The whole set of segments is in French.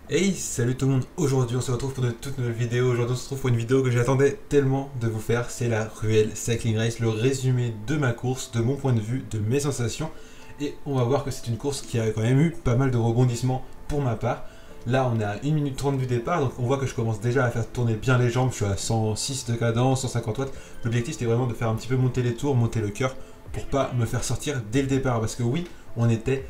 Hey, salut tout le monde. Aujourd'hui on se retrouve pour une toute nouvelle vidéo. Aujourd'hui on se retrouve pour une vidéo que j'attendais tellement de vous faire. C'est la Ruelle Cycling Race, le résumé de ma course, de mon point de vue, de mes sensations. Et on va voir que c'est une course qui a quand même eu pas mal de rebondissements pour ma part. Là on est à 1 minute 30 du départ, donc on voit que je commence déjà à faire tourner bien les jambes. Je suis à 106 de cadence, 150 watts. L'objectif c'était vraiment de faire un petit peu monter les tours, monter le cœur, pour pas me faire sortir dès le départ. Parce que oui, on était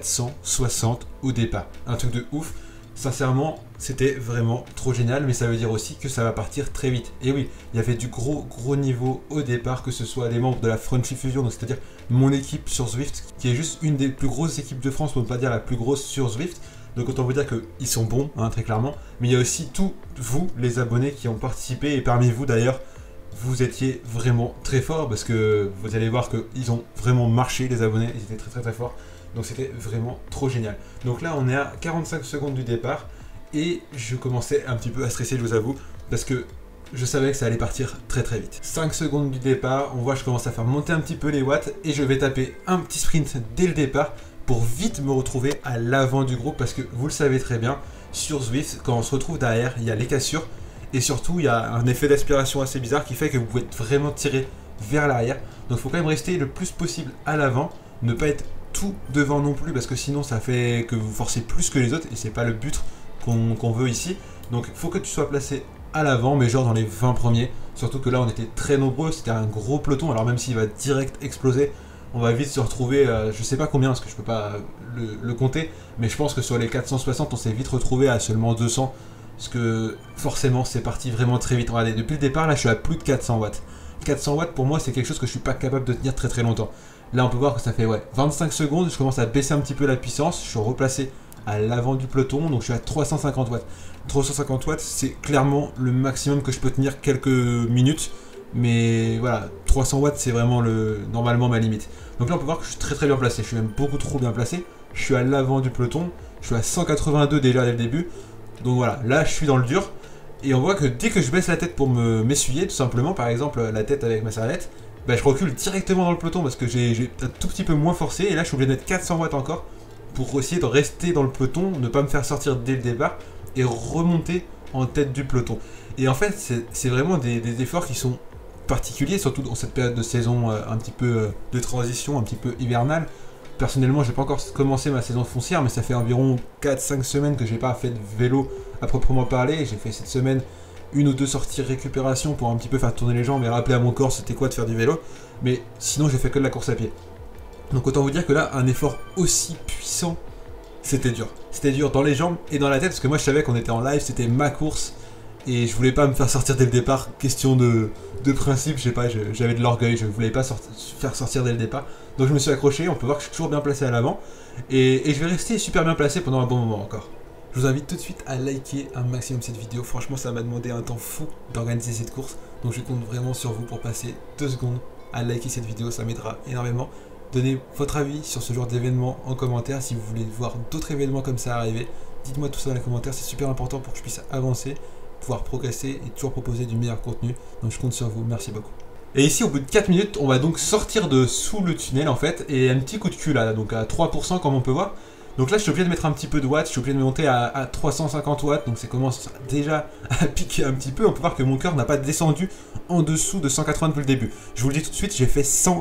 460 au départ. Un truc de ouf. Sincèrement, c'était vraiment trop génial, mais ça veut dire aussi que ça va partir très vite. Et oui, il y avait du gros niveau au départ, que ce soit les membres de la Frenchy Fusion, donc c'est-à-dire mon équipe sur Zwift, qui est juste une des plus grosses équipes de France, pour ne pas dire la plus grosse sur Zwift. Donc autant vous dire qu'ils sont bons, hein, très clairement. Mais il y a aussi tous vous, les abonnés, qui ont participé, et parmi vous d'ailleurs, vous étiez vraiment très forts, parce que vous allez voir qu'ils ont vraiment marché, les abonnés, ils étaient très forts. Donc c'était vraiment trop génial. Donc là on est à 45 secondes du départ et je commençais un petit peu à stresser, je vous avoue, parce que je savais que ça allait partir très vite. 5 secondes du départ, on voit que je commence à faire monter un petit peu les watts et je vais taper un petit sprint dès le départ pour vite me retrouver à l'avant du groupe, parce que vous le savez très bien, sur Zwift, quand on se retrouve derrière, il y a les cassures et surtout il y a un effet d'aspiration assez bizarre qui fait que vous pouvez vraiment tirer vers l'arrière. Donc il faut quand même rester le plus possible à l'avant, ne pas être tout devant non plus, parce que sinon ça fait que vous forcez plus que les autres et c'est pas le but qu'on veut ici. Donc il faut que tu sois placé à l'avant, mais genre dans les 20 premiers. Surtout que là on était très nombreux, c'était un gros peloton, alors même s'il va direct exploser, on va vite se retrouver, je sais pas combien parce que je peux pas le compter, mais je pense que sur les 460 on s'est vite retrouvé à seulement 200, parce que forcément c'est parti vraiment très vite. Regardez, depuis le départ là je suis à plus de 400 watts. 400 watts pour moi c'est quelque chose que je suis pas capable de tenir très longtemps. Là on peut voir que ça fait 25 secondes, je commence à baisser un petit peu la puissance, je suis replacé à l'avant du peloton, donc je suis à 350 watts. 350 watts c'est clairement le maximum que je peux tenir quelques minutes, mais voilà, 300 watts c'est vraiment normalement ma limite. Donc là on peut voir que je suis très bien placé, je suis même beaucoup trop bien placé, je suis à l'avant du peloton, je suis à 182 déjà dès le début, donc voilà, là je suis dans le dur. Et on voit que dès que je baisse la tête pour m'essuyer, tout simplement, par exemple la tête avec ma serviette, bah, je recule directement dans le peloton parce que j'ai un tout petit peu moins forcé. Et là, je suis obligé de mettre 400 watts encore pour essayer de rester dans le peloton, ne pas me faire sortir dès le départ et remonter en tête du peloton. Et en fait, c'est vraiment des efforts qui sont particuliers, surtout dans cette période de saison un petit peu de transition, un petit peu hivernale. Personnellement, j'ai pas encore commencé ma saison foncière, mais ça fait environ 4-5 semaines que j'ai pas fait de vélo à proprement parler. J'ai fait cette semaine une ou deux sorties récupération pour un petit peu faire tourner les jambes et rappeler à mon corps c'était quoi de faire du vélo. Mais sinon, j'ai fait que de la course à pied. Donc autant vous dire que là, un effort aussi puissant, c'était dur. C'était dur dans les jambes et dans la tête, parce que moi je savais qu'on était en live, c'était ma course. Et je voulais pas me faire sortir dès le départ, question de principe, je sais pas, j'avais de l'orgueil, je voulais pas faire sortir dès le départ. Donc je me suis accroché, on peut voir que je suis toujours bien placé à l'avant. Et je vais rester super bien placé pendant un bon moment encore. Je vous invite tout de suite à liker un maximum cette vidéo, franchement ça m'a demandé un temps fou d'organiser cette course. Donc je compte vraiment sur vous pour passer 2 secondes à liker cette vidéo, ça m'aidera énormément. Donnez votre avis sur ce genre d'événement en commentaire, si vous voulez voir d'autres événements comme ça arriver. Dites-moi tout ça dans les commentaires, c'est super important pour que je puisse avancer, pouvoir progresser et toujours proposer du meilleur contenu. Donc je compte sur vous, merci beaucoup. Et ici au bout de 4 minutes, on va donc sortir de sous le tunnel en fait, et un petit coup de cul là, donc à 3% comme on peut voir. Donc là je suis obligé de mettre un petit peu de watts, je suis obligé de monter à 350 watts, donc ça commence déjà à piquer un petit peu. On peut voir que mon cœur n'a pas descendu en dessous de 180 depuis le début. Je vous le dis tout de suite, j'ai fait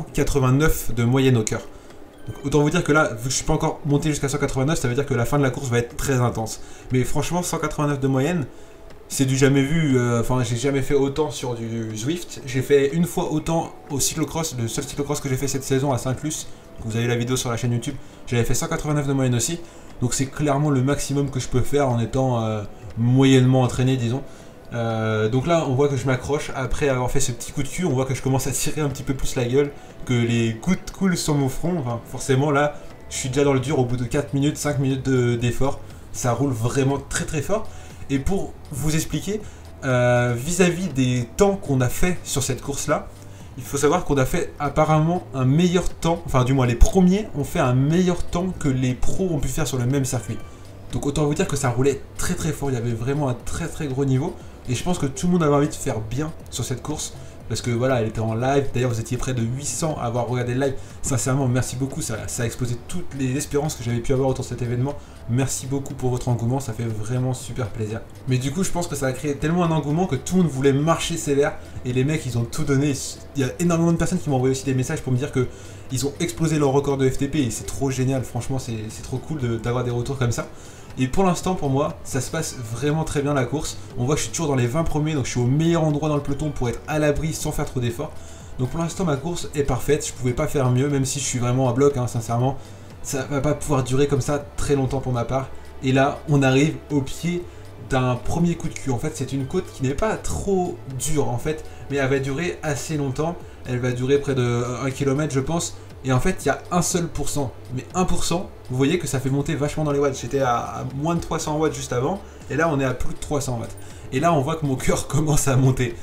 189 de moyenne au cœur. Donc autant vous dire que là, vu que je suis pas encore monté jusqu'à 189, ça veut dire que la fin de la course va être très intense. Mais franchement, 189 de moyenne, c'est du jamais vu, enfin j'ai jamais fait autant sur du Zwift. J'ai fait une fois autant au cyclocross, le seul cyclocross que j'ai fait cette saison à Saint-Luce. Vous avez la vidéo sur la chaîne YouTube, j'avais fait 189 de moyenne aussi. Donc c'est clairement le maximum que je peux faire en étant moyennement entraîné, disons. Donc là on voit que je m'accroche, après avoir fait ce petit coup de cul, on voit que je commence à tirer un petit peu plus la gueule, que les gouttes coulent sur mon front. Enfin, forcément là, je suis déjà dans le dur au bout de 4 minutes, 5 minutes d'effort. Ça roule vraiment très fort. Et pour vous expliquer, vis-à-vis des temps qu'on a fait sur cette course-là, il faut savoir qu'on a fait apparemment un meilleur temps, enfin du moins les premiers ont fait un meilleur temps que les pros ont pu faire sur le même circuit. Donc autant vous dire que ça roulait très fort, il y avait vraiment un très gros niveau. Et je pense que tout le monde avait envie de faire bien sur cette course. parce que voilà, elle était en live. D'ailleurs, vous étiez près de 800 à avoir regardé le live. Sincèrement, merci beaucoup. Ça a explosé toutes les espérances que j'avais pu avoir autour de cet événement. Merci beaucoup pour votre engouement. Ça fait vraiment super plaisir. Mais du coup, je pense que ça a créé tellement un engouement que tout le monde voulait marcher sévère. Et les mecs, ils ont tout donné. Il y a énormément de personnes qui m'ont envoyé aussi des messages pour me dire que ils ont explosé leur record de FTP. Et c'est trop génial. Franchement, c'est trop cool d'avoir des retours comme ça. Et pour l'instant, pour moi, ça se passe vraiment très bien la course. On voit que je suis toujours dans les 20 premiers, donc je suis au meilleur endroit dans le peloton pour être à l'abri sans faire trop d'efforts. Donc pour l'instant, ma course est parfaite. Je pouvais pas faire mieux, même si je suis vraiment à bloc, hein, sincèrement. Ça va pas pouvoir durer comme ça très longtemps pour ma part. Et là, on arrive au pied d'un premier coup de cul. En fait, c'est une côte qui n'est pas trop dure, en fait, mais elle va durer assez longtemps. Elle va durer près de 1 km, je pense. Et en fait, il y a un seul pourcent. Mais 1%, vous voyez que ça fait monter vachement dans les watts. J'étais à moins de 300 watts juste avant. Et là, on est à plus de 300 watts. Et là, on voit que mon cœur commence à monter.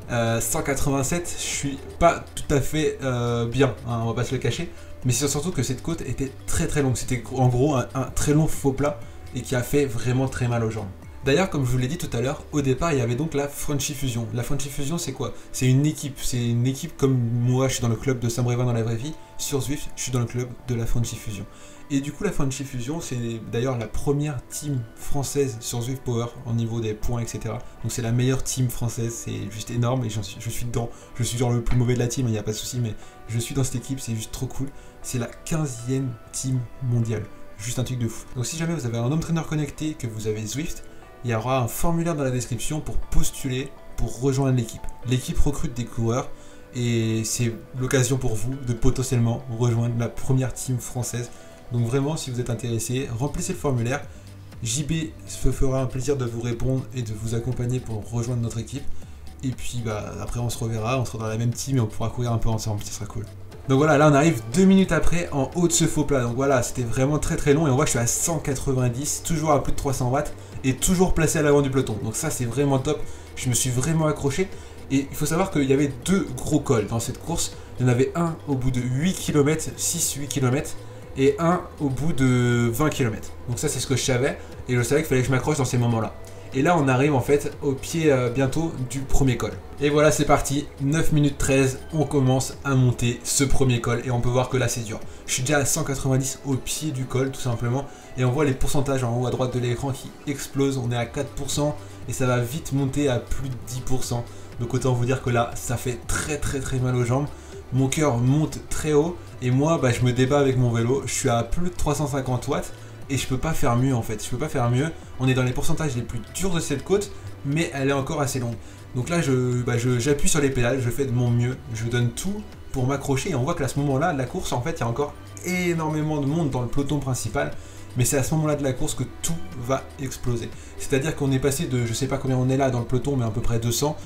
187, je suis pas tout à fait bien, hein, on va pas se le cacher. Mais c'est surtout que cette côte était très très longue. C'était en gros un très long faux plat et qui a fait vraiment très mal aux jambes. D'ailleurs, comme je vous l'ai dit tout à l'heure, au départ, il y avait donc la Frenchy Fusion. La Frenchy Fusion, c'est quoi? C'est une équipe comme moi, je suis dans le club de Sam-Brévin dans la vraie vie. Sur Zwift, je suis dans le club de la Frenchy Fusion. Et du coup, la Frenchy Fusion, c'est d'ailleurs la première team française sur Zwift Power, au niveau des points, etc. Donc c'est la meilleure team française, c'est juste énorme et je suis dedans. Je suis genre le plus mauvais de la team, il n'y a pas de souci, mais je suis dans cette équipe, c'est juste trop cool. C'est la 15e team mondiale. Juste un truc de fou. Donc si jamais vous avez un home trainer connecté, que vous avez Zwift, il y aura un formulaire dans la description pour postuler pour rejoindre l'équipe. L'équipe recrute des coureurs et c'est l'occasion pour vous de potentiellement rejoindre la première team française. Donc vraiment, si vous êtes intéressé, remplissez le formulaire. JB se fera un plaisir de vous répondre et de vous accompagner pour rejoindre notre équipe. Et puis après on se reverra, on sera dans la même team et on pourra courir un peu ensemble, ce sera cool. Donc voilà, là on arrive 2 minutes après en haut de ce faux plat. Donc voilà, c'était vraiment très très long et on voit que je suis à 190, toujours à plus de 300 watts et toujours placé à l'avant du peloton. Donc ça c'est vraiment top, je me suis vraiment accroché. Et il faut savoir qu'il y avait 2 gros cols dans cette course. Il y en avait un au bout de 8 km, 6-8 km et un au bout de 20 km. Donc ça c'est ce que je savais et je savais qu'il fallait que je m'accroche dans ces moments-là. Et là on arrive en fait au pied bientôt du premier col. Et voilà c'est parti, 9 minutes 13, on commence à monter ce premier col et on peut voir que là c'est dur. Je suis déjà à 190 au pied du col tout simplement et on voit les pourcentages en haut à droite de l'écran qui explosent, on est à 4% et ça va vite monter à plus de 10%. Donc autant vous dire que là ça fait très très très mal aux jambes. Mon cœur monte très haut et moi je me débat avec mon vélo, je suis à plus de 350 watts. Et je peux pas faire mieux en fait, je peux pas faire mieux. On est dans les pourcentages les plus durs de cette côte, mais elle est encore assez longue. Donc là, j'appuie sur les pédales, je fais de mon mieux, je donne tout pour m'accrocher. Et on voit qu'à ce moment-là, de la course, en fait, il y a encore énormément de monde dans le peloton principal. Mais c'est à ce moment-là de la course que tout va exploser. C'est-à-dire qu'on est passé de, je sais pas combien on est là dans le peloton, mais à peu près 200,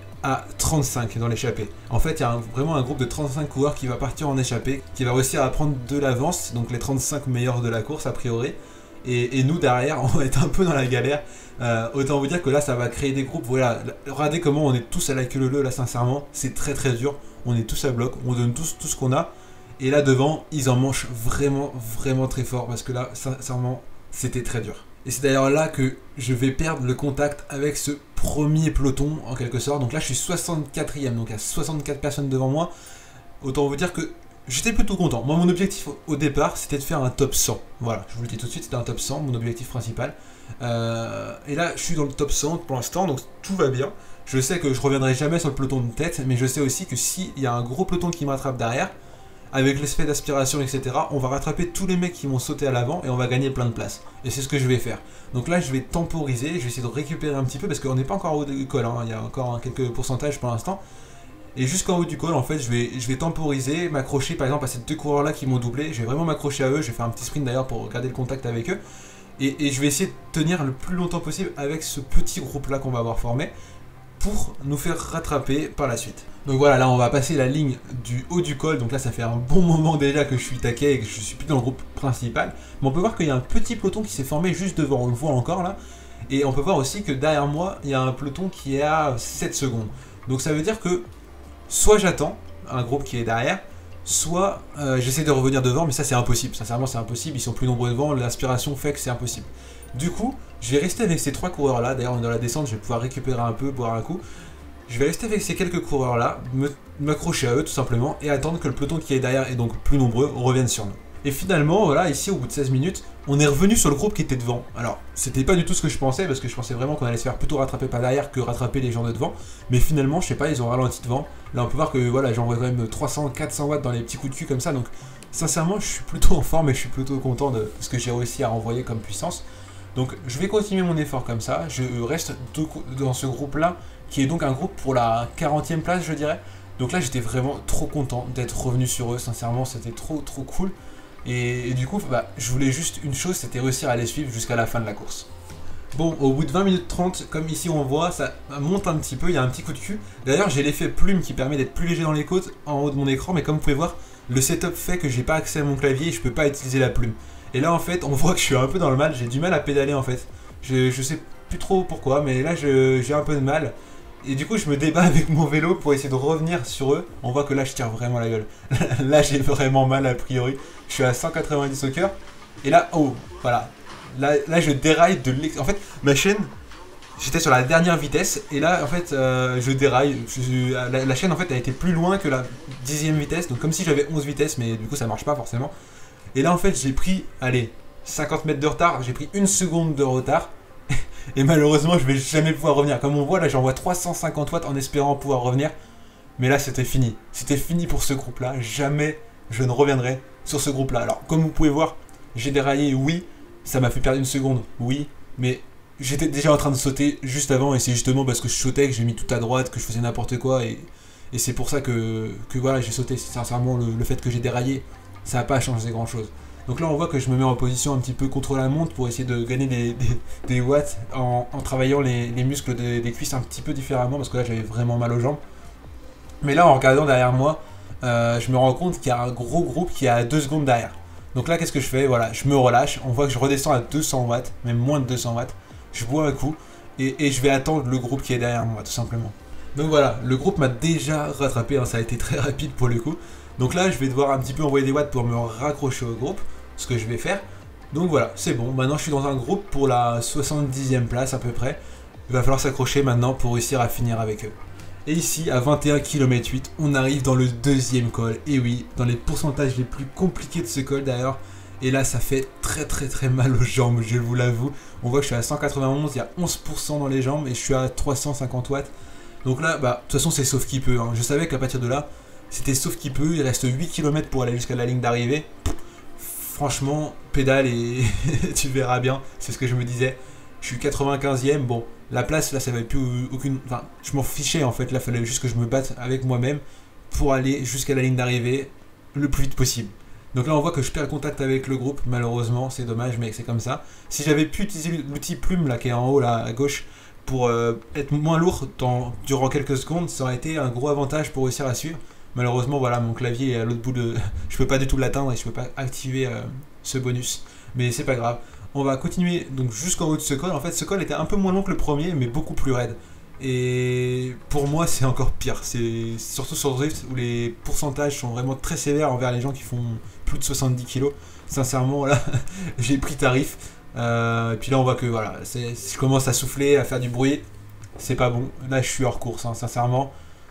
à 35 dans l'échappée. En fait, il y a vraiment un groupe de 35 coureurs qui va partir en échappée, qui va réussir à prendre de l'avance, donc les 35 meilleurs de la course a priori. Et nous derrière, on va être un peu dans la galère. Autant vous dire que là, ça va créer des groupes. Voilà, regardez comment on est tous à la queue leu là, sincèrement, c'est très très dur. On est tous à bloc, on donne tous tout ce qu'on a. Et là devant, ils en mangent vraiment vraiment très fort parce que là, sincèrement, c'était très dur. Et c'est d'ailleurs là que je vais perdre le contact avec ce premier peloton en quelque sorte. Donc là je suis 64e, donc il y a 64 personnes devant moi. Autant vous dire que j'étais plutôt content. Moi mon objectif au départ c'était de faire un top 100. Voilà, je vous le dis tout de suite, c'était un top 100, mon objectif principal. Et là je suis dans le top 100 pour l'instant, donc tout va bien. Je sais que je reviendrai jamais sur le peloton de tête, mais je sais aussi que s'il y a un gros peloton qui me rattrape derrière, avec l'effet d'aspiration, etc., on va rattraper tous les mecs qui vont sauter à l'avant et on va gagner plein de places. Et c'est ce que je vais faire. Donc là, je vais temporiser, je vais essayer de récupérer un petit peu parce qu'on n'est pas encore au haut du col, hein, il y a encore quelques pourcentages pour l'instant. Et jusqu'en haut du col, en fait, je vais temporiser, m'accrocher par exemple à ces 2 coureurs-là qui m'ont doublé. Je vais vraiment m'accrocher à eux, je vais faire un petit sprint d'ailleurs pour garder le contact avec eux. Et je vais essayer de tenir le plus longtemps possible avec ce petit groupe-là qu'on va avoir formé pour nous faire rattraper par la suite. Donc voilà, là on va passer la ligne du haut du col, donc là ça fait un bon moment déjà que je suis taquet et que je suis plus dans le groupe principal. Mais on peut voir qu'il y a un petit peloton qui s'est formé juste devant, on le voit encore là. Et on peut voir aussi que derrière moi, il y a un peloton qui est à 7 secondes. Donc ça veut dire que soit j'attends un groupe qui est derrière, soit j'essaie de revenir devant, mais ça c'est impossible, sincèrement c'est impossible, ils sont plus nombreux devant, l'inspiration fait que c'est impossible. Du coup, je vais rester avec ces 3 coureurs là, d'ailleurs dans la descente je vais pouvoir récupérer un peu, boire un coup. Je vais rester avec ces quelques coureurs là, m'accrocher à eux tout simplement et attendre que le peloton qui est derrière et donc plus nombreux revienne sur nous. Et finalement, voilà, ici au bout de 16 minutes, on est revenu sur le groupe qui était devant. Alors, c'était pas du tout ce que je pensais, parce que je pensais vraiment qu'on allait se faire plutôt rattraper par derrière que rattraper les gens de devant. Mais finalement, je sais pas, ils ont ralenti devant. Là, on peut voir que voilà, j'envoie quand même 300-400 watts dans les petits coups de cul comme ça. Donc, sincèrement, je suis plutôt en forme et je suis plutôt content de ce que j'ai réussi à renvoyer comme puissance. Donc, je vais continuer mon effort comme ça. Je reste dans ce groupe-là, qui est donc un groupe pour la 40e place, je dirais. Donc là, j'étais vraiment trop content d'être revenu sur eux. Sincèrement, c'était trop cool. Et du coup, bah, je voulais juste une chose, c'était réussir à les suivre jusqu'à la fin de la course. Bon, au bout de 20 minutes 30, comme ici on voit, ça monte un petit peu, il y a un petit coup de cul. D'ailleurs, j'ai l'effet plume qui permet d'être plus léger dans les côtes en haut de mon écran, mais comme vous pouvez voir, le setup fait que j'ai pas accès à mon clavier et je peux pas utiliser la plume. Et là, en fait, on voit que je suis un peu dans le mal, j'ai du mal à pédaler en fait. Je sais plus trop pourquoi, mais là, j'ai un peu de mal. Et du coup, je me débat avec mon vélo pour essayer de revenir sur eux. On voit que là, je tire vraiment la gueule. Là, j'ai vraiment mal a priori. Je suis à 190 au cœur. Et là, oh, voilà. Là je déraille de l'ex... En fait, ma chaîne, j'étais sur la dernière vitesse. Et là, en fait, je déraille. La chaîne, en fait, a été plus loin que la 10e vitesse. Donc, comme si j'avais 11 vitesses, mais du coup, ça marche pas forcément. Et là, en fait, j'ai pris, allez, 50 mètres de retard. J'ai pris 1 seconde de retard. Et malheureusement, je vais jamais pouvoir revenir. Comme on voit, là, j'envoie 350 watts en espérant pouvoir revenir. Mais là, c'était fini. C'était fini pour ce groupe-là. Jamais je ne reviendrai sur ce groupe-là. Alors, comme vous pouvez voir, j'ai déraillé, oui. Ça m'a fait perdre 1 seconde, oui. Mais j'étais déjà en train de sauter juste avant. Et c'est justement parce que je sautais que j'ai mis tout à droite, que je faisais n'importe quoi. Et c'est pour ça que voilà, j'ai sauté. Sincèrement, le fait que j'ai déraillé, ça n'a pas changé grand-chose. Donc là, on voit que je me mets en position un petit peu contre la montre pour essayer de gagner des watts en travaillant les muscles des cuisses un petit peu différemment parce que là, j'avais vraiment mal aux jambes. Mais là, en regardant derrière moi, je me rends compte qu'il y a un gros groupe qui est à 2 secondes derrière. Donc là, qu'est-ce que je fais? Voilà, je me relâche. On voit que je redescends à 200 watts, même moins de 200 watts. Je bois un coup et je vais attendre le groupe qui est derrière moi, tout simplement. Donc voilà, le groupe m'a déjà rattrapé, hein, ça a été très rapide pour le coup. Donc là, je vais devoir un petit peu envoyer des watts pour me raccrocher au groupe. Ce que je vais faire. Donc voilà, c'est bon. Maintenant, je suis dans un groupe pour la 70e place à peu près. Il va falloir s'accrocher maintenant pour réussir à finir avec eux. Et ici, à 21 km 8, on arrive dans le deuxième col. Et oui, dans les pourcentages les plus compliqués de ce col d'ailleurs. Et là, ça fait très mal aux jambes, je vous l'avoue. On voit que je suis à 191, il y a 11% dans les jambes et je suis à 350 watts. Donc là, bah, de toute façon, c'est sauf qui peut. Hein. Je savais qu'à partir de là, c'était sauf qui peut. Il reste 8 km pour aller jusqu'à la ligne d'arrivée. Franchement, pédale et tu verras bien, c'est ce que je me disais. Je suis 95e, bon, la place là ça n'avait plus aucune... Enfin, je m'en fichais en fait, là il fallait juste que je me batte avec moi-même pour aller jusqu'à la ligne d'arrivée le plus vite possible. Donc là on voit que je perds le contact avec le groupe, malheureusement, c'est dommage mais c'est comme ça. Si j'avais pu utiliser l'outil plume là qui est en haut là à gauche pour être moins lourd durant quelques secondes, ça aurait été un gros avantage pour réussir à suivre. Malheureusement, voilà, mon clavier est à l'autre bout de... Je peux pas du tout l'atteindre et je peux pas activer ce bonus. Mais c'est pas grave. On va continuer donc jusqu'en haut de ce col. En fait, ce col était un peu moins long que le premier, mais beaucoup plus raide. Et pour moi, c'est encore pire. C'est surtout sur Drift où les pourcentages sont vraiment très sévères envers les gens qui font plus de 70 kg. Sincèrement, là, j'ai pris tarif. Et puis là, on voit que voilà, je commence à souffler, à faire du bruit. C'est pas bon. Là, je suis hors course, hein, sincèrement.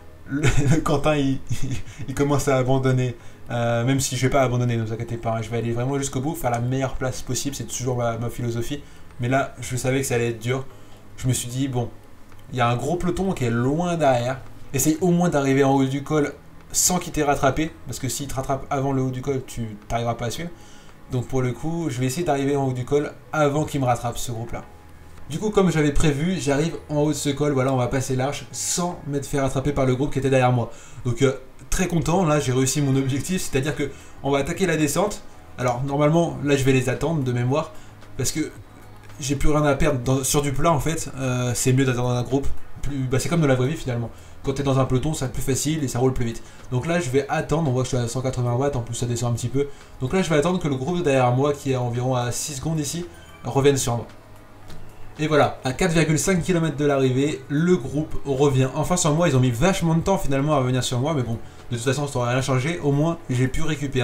Le Quentin il commence à abandonner, même si je vais pas abandonner, ne vous inquiétez pas, hein, je vais aller vraiment jusqu'au bout, faire la meilleure place possible, c'est toujours ma philosophie. Mais là, je savais que ça allait être dur. Je me suis dit, bon, il y a un gros peloton qui est loin derrière. Essaye au moins d'arriver en haut du col sans qu'il t'ait rattrapé, parce que s'il te rattrape avant le haut du col, tu n'arriveras pas à suivre. Donc pour le coup, je vais essayer d'arriver en haut du col avant qu'il me rattrape, ce groupe-là. Du coup, comme j'avais prévu, j'arrive en haut de ce col, voilà, on va passer l'arche sans m'être fait rattraper par le groupe qui était derrière moi. Donc très content, là j'ai réussi mon objectif, c'est-à-dire que on va attaquer la descente. Alors normalement, là je vais les attendre de mémoire, parce que j'ai plus rien à perdre sur du plat en fait, c'est mieux d'attendre un groupe. C'est comme de la vraie vie finalement. Quand tu es dans un peloton, c'est plus facile et ça roule plus vite. Donc là je vais attendre, on voit que je suis à 180 watts, en plus ça descend un petit peu. Donc là je vais attendre que le groupe derrière moi, qui est environ à 6 secondes ici, revienne sur moi. Et voilà, à 4,5 km de l'arrivée, le groupe revient enfin sur moi. Ils ont mis vachement de temps finalement à revenir sur moi, mais bon, de toute façon ça n'aurait rien changé. Au moins j'ai pu récupérer.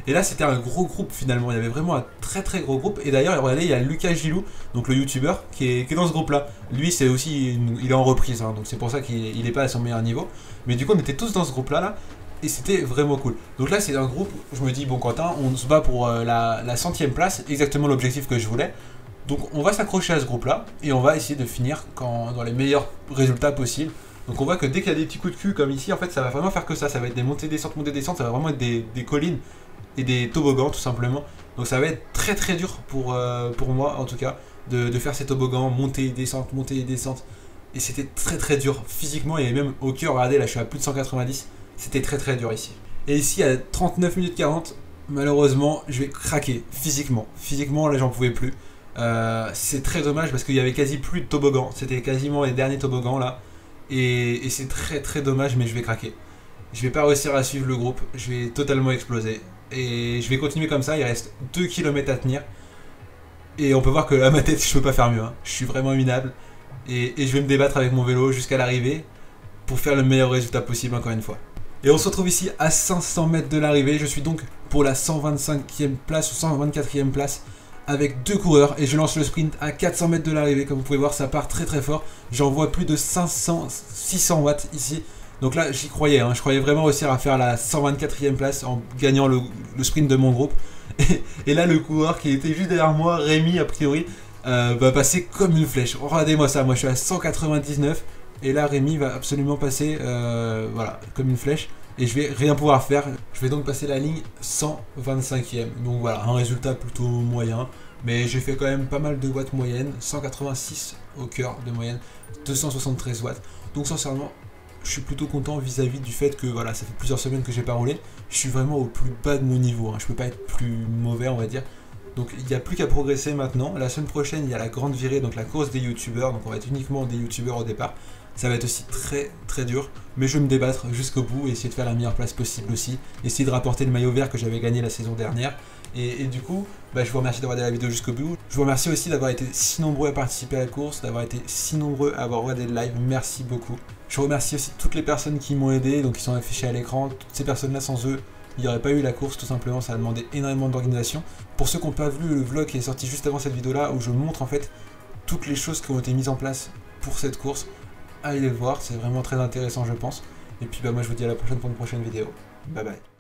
Et là c'était un gros groupe finalement, il y avait vraiment un très très gros groupe. Et d'ailleurs regardez, il y a Lucas Gilou, donc le youtubeur qui est dans ce groupe là. Lui c'est aussi, il est en reprise, hein, donc c'est pour ça qu'il n'est pas à son meilleur niveau. Mais du coup on était tous dans ce groupe là, et c'était vraiment cool. Donc là c'est un groupe où je me dis bon Quentin, on se bat pour la 100e place, exactement l'objectif que je voulais. Donc on va s'accrocher à ce groupe là et on va essayer de finir dans les meilleurs résultats possibles. Donc on voit que dès qu'il y a des petits coups de cul comme ici, en fait ça va vraiment faire que ça va être des montées descentes, ça va vraiment être des collines et des toboggans tout simplement. Donc ça va être très très dur pour moi en tout cas de faire ces toboggans, monter et descente. Et c'était très très dur physiquement et même au cœur, regardez là je suis à plus de 190, c'était très très dur ici. Et ici à 39 minutes 40, malheureusement je vais craquer physiquement. Physiquement là j'en pouvais plus. C'est très dommage parce qu'il y avait quasi plus de toboggans, c'était quasiment les derniers toboggans là. Et c'est très très dommage, mais je vais craquer. Je vais pas réussir à suivre le groupe, je vais totalement exploser. Et je vais continuer comme ça, il reste 2 km à tenir. Et on peut voir que à ma tête, je peux pas faire mieux, hein. Je suis vraiment minable. Et je vais me débattre avec mon vélo jusqu'à l'arrivée pour faire le meilleur résultat possible encore une fois. Et on se retrouve ici à 500 mètres de l'arrivée. Je suis donc pour la 125e place ou 124e place avec 2 coureurs et je lance le sprint à 400 mètres de l'arrivée. Comme vous pouvez voir, ça part très très fort. J'envoie plus de 600 watts ici. Donc là, j'y croyais, hein. Je croyais vraiment réussir à faire la 124e place en gagnant le sprint de mon groupe. Et là, le coureur qui était juste derrière moi, Rémi a priori, va passer comme une flèche. Regardez-moi ça, moi je suis à 199 et là Rémi va absolument passer voilà, comme une flèche. Et je vais rien pouvoir faire. Je vais donc passer la ligne 125e. Donc voilà, un résultat plutôt moyen. Mais j'ai fait quand même pas mal de watts moyenne. 186 au cœur de moyenne. 273 watts. Donc sincèrement, je suis plutôt content vis-à-vis du fait que voilà, ça fait plusieurs semaines que j'ai pas roulé. Je suis vraiment au plus bas de mon niveau, hein. Je peux pas être plus mauvais on va dire. Donc il n'y a plus qu'à progresser maintenant. La semaine prochaine, il y a la grande virée, donc la course des youtubeurs. Donc on va être uniquement des youtubeurs au départ. Ça va être aussi très très dur, mais je vais me débattre jusqu'au bout et essayer de faire la meilleure place possible aussi. Essayer de rapporter le maillot vert que j'avais gagné la saison dernière. Et du coup, je vous remercie d'avoir regardé la vidéo jusqu'au bout. Je vous remercie aussi d'avoir été si nombreux à participer à la course, d'avoir été si nombreux à avoir regardé le live. Merci beaucoup. Je remercie aussi toutes les personnes qui m'ont aidé, donc qui sont affichées à l'écran. Toutes ces personnes-là, sans eux, il n'y aurait pas eu la course tout simplement. Ça a demandé énormément d'organisation. Pour ceux qui n'ont pas vu le vlog qui est sorti juste avant cette vidéo-là, où je montre en fait toutes les choses qui ont été mises en place pour cette course, allez le voir, c'est vraiment très intéressant je pense. Et puis moi je vous dis à la prochaine pour une prochaine vidéo. Bye bye.